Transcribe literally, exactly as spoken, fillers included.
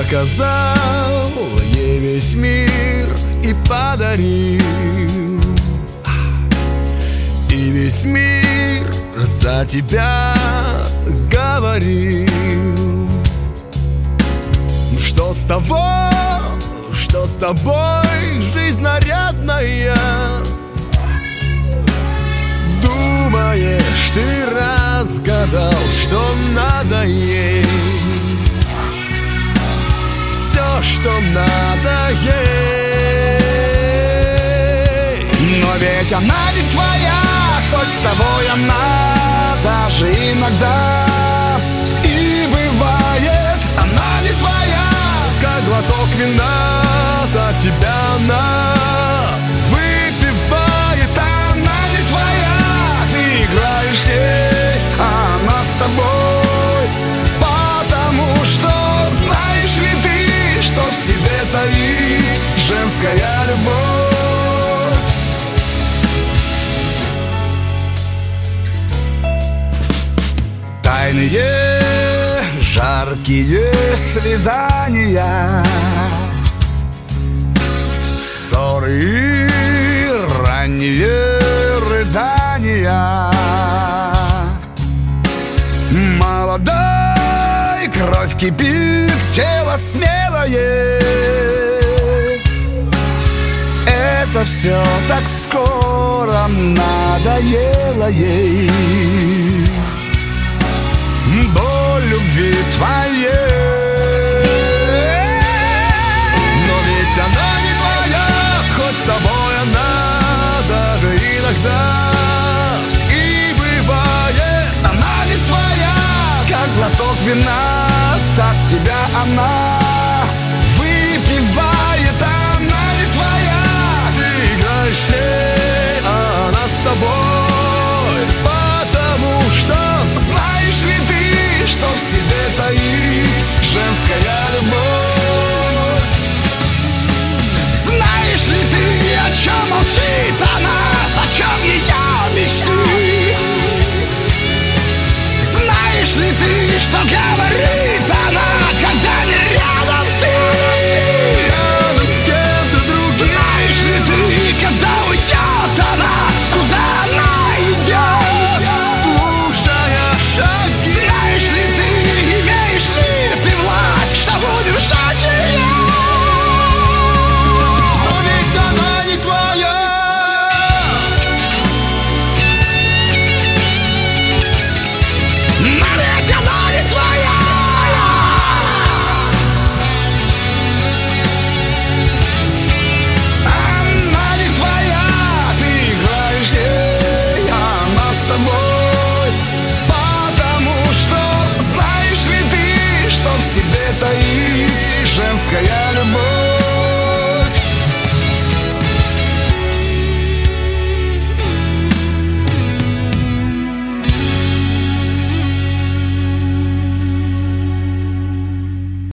Показал ей весь мир и подарил, и весь мир за тебя говорил. Что с того, что с тобой жизнь нарядная? Думаешь, ты разгадал, что надо ей? Все, что надо ей. Но ведь она не твоя, хоть с тобой она даже иногда и бывает. Она не твоя, как глоток вина, от тебя она выпивает. Она не твоя, ты играешь с ней, а она с тобой. Потому что знаешь ли ты, что в себе таит женская любовь? Тайные, жаркие свидания, ссоры и ранние рыдания. Молодой, кровь кипит, тело смелое. Это все так скоро надоело ей. Боль любви твоей. Но ведь она не твоя, хоть с тобой она даже иногда и бывает. Она не твоя, как глоток вина, так тебя она выпивает. Она не твоя, ты играешь с ней, а она с тобой. Потому что знаешь ли ты, что в себе таит женская любовь? Знаешь ли ты, о чем молчит она, о чем ее мечты? Знаешь ли ты, что говорит